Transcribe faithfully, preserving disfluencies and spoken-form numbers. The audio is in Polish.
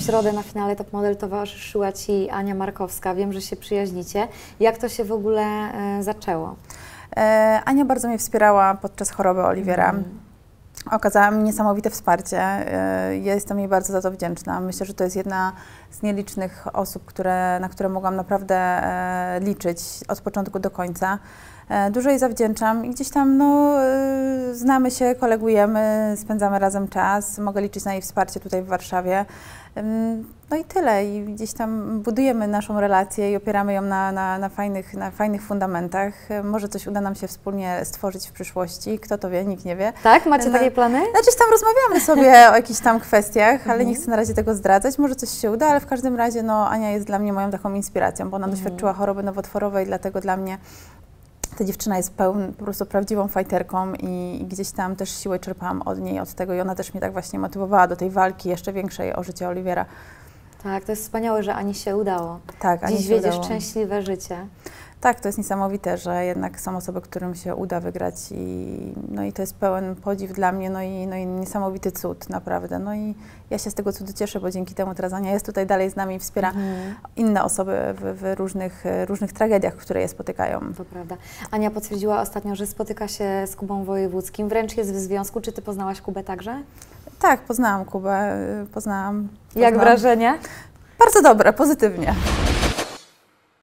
środę na finale Top Model towarzyszyła Ci Ania Markowska. Wiem, że się przyjaźnicie. Jak to się w ogóle e, zaczęło? E, Ania bardzo mnie wspierała podczas choroby Oliwiera. Mm. Okazała mi niesamowite wsparcie. E, ja jestem jej bardzo za to wdzięczna. Myślę, że to jest jedna z nielicznych osób, które, na które mogłam naprawdę e, liczyć od początku do końca. Dużo jej zawdzięczam i gdzieś tam no, znamy się, kolegujemy, spędzamy razem czas. Mogę liczyć na jej wsparcie tutaj w Warszawie. No i tyle. I gdzieś tam budujemy naszą relację i opieramy ją na, na, na, fajnych, na fajnych fundamentach. Może coś uda nam się wspólnie stworzyć w przyszłości. Kto to wie, nikt nie wie. Tak? Macie no, takie plany? Znaczy tam rozmawiamy sobie o jakichś tam kwestiach, ale mhm. nie chcę na razie tego zdradzać. Może coś się uda, ale w każdym razie no, Ania jest dla mnie moją taką inspiracją, bo ona mhm. doświadczyła choroby nowotworowej, dlatego dla mnie ta dziewczyna jest pełn, po prostu prawdziwą fajterką i, i gdzieś tam też siłę czerpałam od niej, od tego i ona też mnie tak właśnie motywowała do tej walki jeszcze większej o życie Oliwiera. Tak, to jest wspaniałe, że Ani się udało. Tak, Ani Dziś się wiedziesz udało. szczęśliwe życie. Tak, to jest niesamowite, że jednak są osoby, którym się uda wygrać i, no i to jest pełen podziw dla mnie, no i, no i niesamowity cud, naprawdę. No i ja się z tego cudu cieszę, bo dzięki temu teraz Ania jest tutaj dalej z nami i wspiera mhm. inne osoby w, w różnych, różnych tragediach, które je spotykają. To prawda. Ania potwierdziła ostatnio, że spotyka się z Kubą Wojewódzkim, wręcz jest w związku. Czy Ty poznałaś Kubę także? Tak, poznałam Kubę, poznałam. Jak poznałam. wrażenie? Bardzo dobre, pozytywnie.